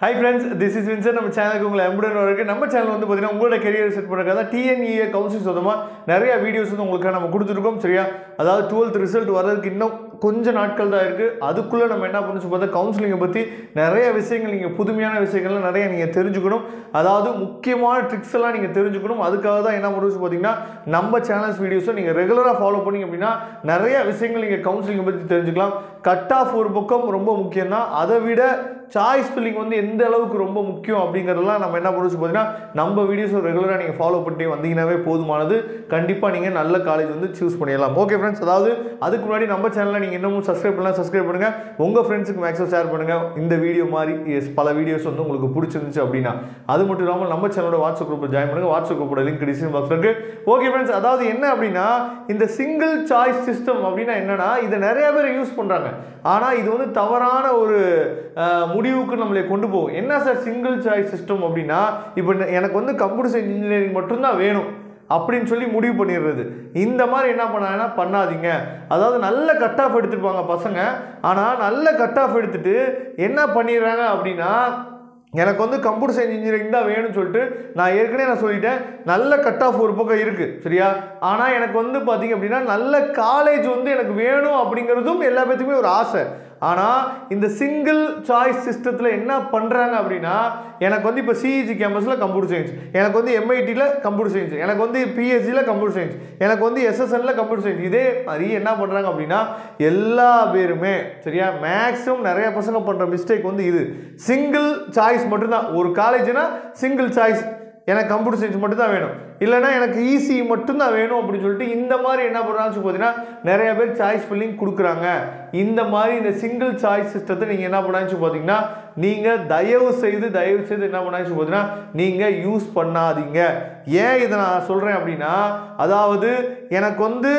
Hi friends, this is Vincent. நம்ம சேனலுக்கு உங்களை அன்புடன் வரவேற்கிறேன். நம்ம சேனல் வந்து பாத்தீங்கன்னா உங்களோட கரியர் செட் பண்றதுக்காக TNEA கவுன்சிலிங் சொந்தமா நிறைய வீடியோஸ் வந்து உங்களுக்கு நம்ம கொடுத்துருக்கோம். சரியா? அதாவது 12th ரிசல்ட் வரதுக்கு இன்னும் கொஞ்ச நாட்கள் தான் இருக்கு. அதுக்குள்ள நம்ம என்ன பண்ணனும் பார்த்தா கவுன்சிலிங்கை பத்தி நிறைய விஷயங்கள் நீங்க புதுமையான விஷயங்கள் நிறைய நீங்க தெரிஞ்சுக்கணும். அதாவது முக்கியமான ட்ரிக்ஸ் எல்லாம் நீங்க தெரிஞ்சுக்கணும். அதுக்காக தான் என்ன பண்ணுறது பாத்தீங்கன்னா நம்ம சேனல்ஸ் வீடியோஸை நீங்க ரெகுலரா ஃபாலோ பண்ணீங்க அப்படின்னா நிறைய விஷயங்கள் நீங்க கவுன்சிலிங்கை பத்தி தெரிஞ்சுக்கலாம். கட் ஆஃப் ஒரு பக்கம் ரொம்ப முக்கியம் தான். அதை விட சாய்ஸ் ஃபில்லிங் வந்து எந்த அளவுக்கு ரொம்ப முக்கியம் அப்படிங்கிறதெல்லாம் நம்ம என்ன பண்ணுறது பார்த்தீங்கன்னா நம்ம வீடியோஸ் ரெகுலராக நீங்கள் ஃபாலோ பண்ணிட்டு வந்தீங்கன்னாவே போதுமானது. கண்டிப்பாக நீங்கள் நல்ல காலேஜ் வந்து சூஸ் பண்ணிடலாம். ஓகே ஃப்ரெண்ட்ஸ், அதாவது அதுக்கு முன்னாடி நம்ம சேனலில் நீங்கள் இன்னமும் சப்ஸ்கிரைப் பண்ணலாம், சப்ஸ்கிரைப் பண்ணுங்கள். உங்கள் ஃப்ரெண்ட்ஸுக்கு மேக்ஸிமம் ஷேர் பண்ணுங்கள். இந்த வீடியோ மாதிரி பல வீடியோஸ் வந்து உங்களுக்கு பிடிச்சிருந்துச்சு அப்படின்னா. அது மட்டும் இல்லாமல் நம்ம சேனலோட வாட்ஸ்அப் குரூப்பில் ஜாயின் பண்ணுங்கள். வாட்ஸ்அப் குரூப்போட லிங்க் டிஸ்கிரிப்ஷன் பாக்ஸில் இருக்குது. ஓகே ஃப்ரெண்ட்ஸ், அதாவது என்ன அப்படின்னா இந்த சிங்கிள் சாய்ஸ் சிஸ்டம் அப்படின்னா என்னன்னா இதை நிறைய பேர் யூஸ் பண்ணுறாங்க. ஆனால் இது வந்து தவறான ஒரு முடிவுக்கு நம்மளை கொண்டு போகும். என்ன சார் சிங்கிள் சாய்ஸ் சிஸ்டம் அப்படின்னா, இப்போ எனக்கு வந்து கம்ப்யூட்டர் சயின்ஸ் இன்ஜினியரிங் மட்டும்தான் வேணும் அப்படின்னு சொல்லி முடிவு பண்ணிடுறது. இந்த மாதிரி என்ன பண்ணாங்கன்னா பண்ணாதீங்க. அதாவது நல்ல கட் ஆஃப் எடுத்துருப்பாங்க பசங்க. ஆனால் நல்ல கட் ஆஃப் எடுத்துட்டு என்ன பண்ணிடுறாங்க அப்படின்னா எனக்கு வந்து கம்ப்யூட்டர் சயின்ஸ் இன்ஜினியரிங் தான் வேணும்னு சொல்லிட்டு நான் ஏற்கனவே சொல்லிட்டேன் நல்ல கட் ஆஃப் ஒரு பக்கம் இருக்குது. சரியா? ஆனால் எனக்கு வந்து பார்த்தீங்க அப்படின்னா நல்ல காலேஜ் வந்து எனக்கு வேணும் அப்படிங்கிறதும் எல்லா பேத்துக்குமே ஒரு ஆசை. ஆனால் இந்த சிங்கிள் சாய்ஸ் சிஸ்டத்தில் என்ன பண்ணுறாங்க அப்படின்னா எனக்கு வந்து இப்போ சிஇஜி கேம்பஸில் கம்ப்யூட்டர் சயின்ஸ், எனக்கு வந்து எம்ஐடியில் கம்ப்யூட்டர் சயின்ஸ், எனக்கு வந்து பிஎஸ்சியில் கம்ப்யூட்டர் சயின்ஸ், எனக்கு வந்து எஸ்எஸ்என்ல கம்ப்யூட்டர் சயின்ஸ். இதே மாதிரி என்ன பண்ணுறாங்க அப்படின்னா எல்லா பேருமே சரியா மேக்ஸிமம் நிறைய பசங்க பண்ணுற மிஸ்டேக் வந்து இது சிங்கிள் சாய்ஸ் மட்டும்தான். ஒரு காலேஜ்னா சிங்கிள் சாய்ஸ், எனக்கு கம்ப்யூட்டர் சயின்ஸ் மட்டும் தான் வேணும், இல்லைனா எனக்கு ஈஸி மட்டும்தான் வேணும் அப்படின்னு சொல்லிட்டு இந்த மாதிரி என்ன பண்ணுறாங்கன்னு பார்த்தீங்கன்னா நிறைய பேர் சாய்ஸ் ஃபில்லிங் கொடுக்குறாங்க. இந்த மாதிரி இந்த சிங்கிள் சாய்ஸ் சிஸ்டத்தை நீங்கள் என்ன பண்ணாச்சு பார்த்தீங்கன்னா நீங்கள் தயவு செய்து என்ன பண்ணாச்சு பார்த்தீங்கன்னா நீங்கள் யூஸ் பண்ணாதீங்க. ஏன் இதை நான் சொல்கிறேன் அப்படின்னா, அதாவது எனக்கு வந்து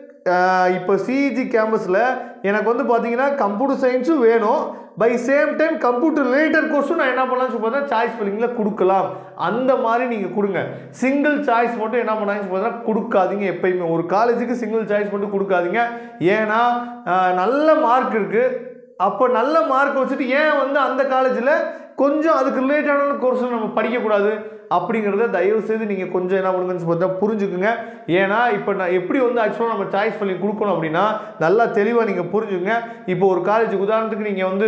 இப்போ சிஇஜி கேம்பஸில் எனக்கு வந்து பார்த்தீங்கன்னா கம்ப்யூட்டர் சயின்ஸும் வேணும், by same time computer related கோர்ஸும் நான் என்ன பண்ணலாம்னு பார்த்தா சாய்ஸ் ஃபில்லிங்கில் கொடுக்கலாம். அந்த மாதிரி நீங்கள் கொடுங்க. சிங்கிள் சாய்ஸ் மட்டும் என்ன பண்ணாங்கன்னு பார்த்தா கொடுக்காதீங்க. எப்பயுமே ஒரு காலேஜுக்கு சிங்கிள் சாய்ஸ் மட்டும் கொடுக்காதீங்க. ஏன்னா நல்ல மார்க் இருக்குது, அப்போ நல்ல மார்க் வச்சுட்டு ஏன் வந்து அந்த காலேஜில் கொஞ்சம் அதுக்கு ரிலேட்டடான கோர்ஸ் நம்ம படிக்கக்கூடாது அப்படிங்கிறத தயவு செய்து நீங்கள் கொஞ்சம் என்ன பண்ணுங்கன்னு பார்த்தா புரிஞ்சுக்குங்க. ஏன்னா இப்போ நான் எப்படி வந்து ஆக்சுவலாக நம்ம சாய்ஸ் ஃபில்லிங் கொடுக்கணும் அப்படின்னா நல்லா தெளிவாக நீங்கள் புரிஞ்சுக்குங்க. இப்போ ஒரு காலேஜுக்கு உதாரணத்துக்கு நீங்கள் வந்து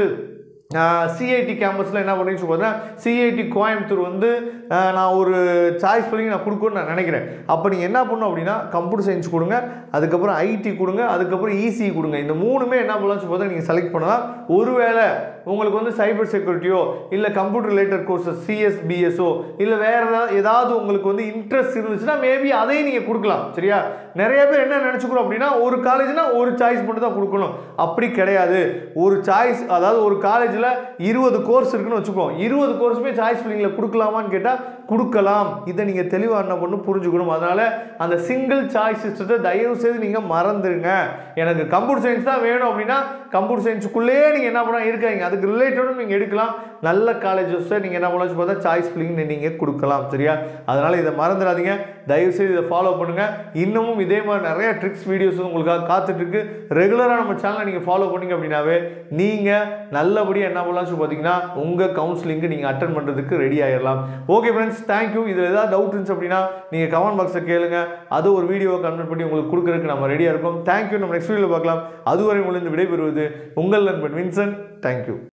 சிஐடி கேம்பஸில் என்ன பண்ணிச்சு பார்த்தீங்கன்னா சிஐடி கோயம்புத்தூர் வந்து நான் ஒரு சாய்ஸ் ஃபில்லிங் நான் கொடுக்கணும்னு நான் நினைக்கிறேன். அப்போ நீங்கள் என்ன பண்ணணும் அப்படின்னா கம்ப்யூட்டர் சயின்ஸ் கொடுங்க, அதுக்கப்புறம் ஐடி கொடுங்க, அதுக்கப்புறம் இசி கொடுங்க. இந்த மூணுமே என்ன பண்ணலாம்னு பார்த்தா நீங்கள் செலக்ட் பண்ணலாம். ஒருவேளை உங்களுக்கு வந்து சைபர் செக்யூரிட்டியோ இல்லை கம்ப்யூட்டர் ரிலேட்டட் கோர்ஸஸ் சிஎஸ்பிஎஸ்ஓ இல்லை வேறு ஏதாவது உங்களுக்கு வந்து இன்ட்ரெஸ்ட் இருந்துச்சுன்னா மேபி அதையும் நீங்கள் கொடுக்கலாம். சரியா? நிறைய பேர் என்ன நினச்சிக்கிறோம் அப்படின்னா ஒரு காலேஜ்னா ஒரு சாய்ஸ் மட்டும் தான் கொடுக்கணும். அப்படி கிடையாது. ஒரு சாய்ஸ், அதாவது ஒரு காலேஜில் 20 கோர்ஸ் இருக்குன்னு வச்சுக்கோம், 20 கோர்ஸுமே சாய்ஸ் ஃபில்லிங்கில் கொடுக்கலாமான்னு கேட்டால் கொடுக்கலாம். இதை நீங்கள் தெளிவாக என்ன பண்ணணும் புரிஞ்சுக்கணும். அதனால் அந்த சிங்கிள் சாய்ஸ் சிஸ்டத்தை தயவு செய்து நீங்கள் மறந்துடுங்க. எனக்கு கம்ப்யூட்டர் சயின்ஸ் தான் வேணும் அப்படின்னா கம்ப்யூட்டர் சயின்ஸுக்குள்ளேயே நீங்கள் என்ன பண்ணால் இருக்காங்க, அதுக்கு ரிலேட்டடும் நீங்கள் எடுக்கலாம். நல்ல காலேஜஸை நீங்கள் என்ன பண்ணலாம் பார்த்தா சாய்ஸ் ஃபில்லிங் நீங்கள் கொடுக்கலாம். சரியா? அதனால் இதை மறந்துடாதீங்க. தயவுசெய்து இதை ஃபாலோ பண்ணுங்கள். இன்னமும் இதே மாதிரி நிறைய ட்ரிக்ஸ் வீடியோஸ் உங்களுக்காக காத்துட்ருக்கு. ரெகுலராக நம்ம சேனலை நீங்கள் ஃபாலோ பண்ணிங்க அப்படின்னாவே நீங்கள் நல்லபடியாக என்ன பண்ணலாம் பார்த்தீங்கன்னா உங்கள் கவுன்சிலிங்கு நீங்கள் அட்டன் பண்ணுறதுக்கு ரெடி ஆகிடலாம். Okay friends, thank you. இதில் ஏதாவது டவுட் இருந்துச்சு அப்படின்னா நீங்கள் கமெண்ட் பாக்ஸில் கேளுங்க. அது ஒரு வீடியோவை கன்வெர்ட் பண்ணி உங்களுக்கு கொடுக்குறதுக்கு நம்ம ரெடியாக இருக்கோம். தேங்க்யூ. நம்ம நெக்ஸ்ட் வீடியோவில் பார்க்கலாம். அதுவரை உங்களுக்கு விடைபெறுவது உங்கள் நண்பன் வின்சென்ட். தேங்க்யூ.